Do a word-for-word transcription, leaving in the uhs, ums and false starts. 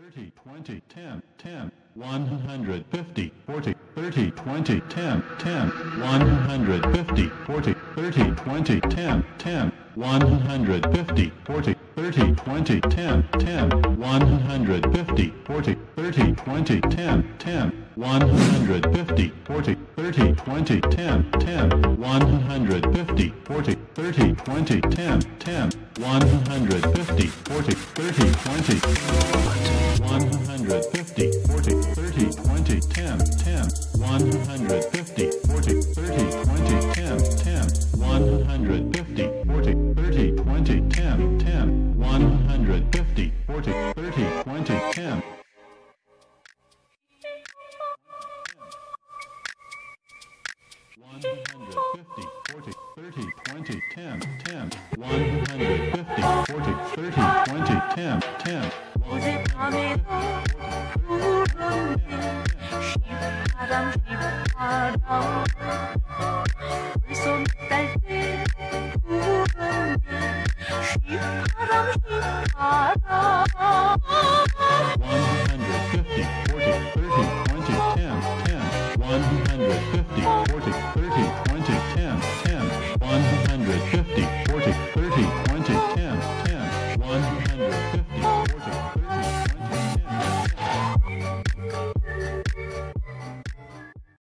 thirty, twenty, ten, ten, one hundred fifty, forty, thirty, twenty, ten, ten, one hundred fifty, forty, thirty, twenty, ten, ten, one hundred fifty, forty, thirty, twenty, ten, ten, one hundred fifty, forty, thirty, twenty, ten, ten, one hundred fifty, forty, thirty, twenty, ten, ten, one hundred fifty, forty, thirty, twenty, ten, ten, one hundred fifty, forty, thirty, twenty, one hundred fifty, forty, thirty, twenty, ten, ten, one hundred fifty, forty, thirty, twenty, ten, ten, one hundred fifty, forty, thirty, twenty, ten, ten, one hundred fifty, forty, thirty, twenty, ten.